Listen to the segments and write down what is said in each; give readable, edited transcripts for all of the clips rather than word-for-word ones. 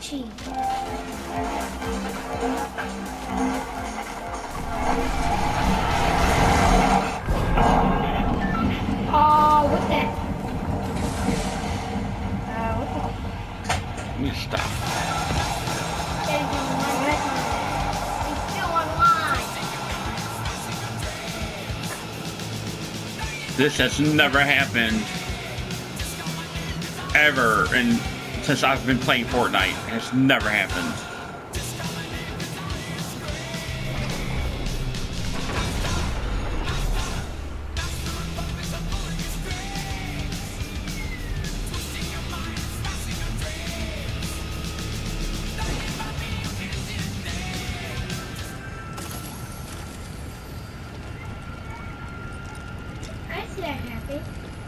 Gucci. Oh, what the? What the? Let me stop. He's still online. This has never happened ever, and since I've been playing Fortnite, it has never happened. I see that happy.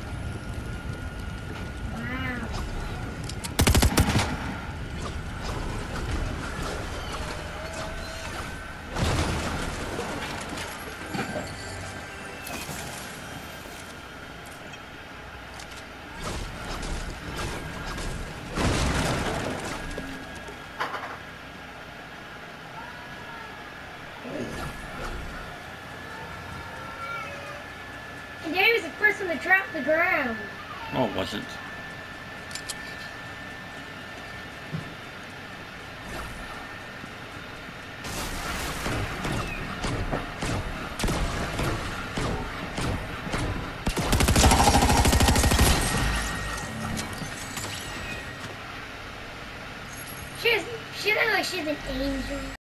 Wow. And Daddy was the first one to drop the ground. Oh, it wasn't. She looks like she's an angel.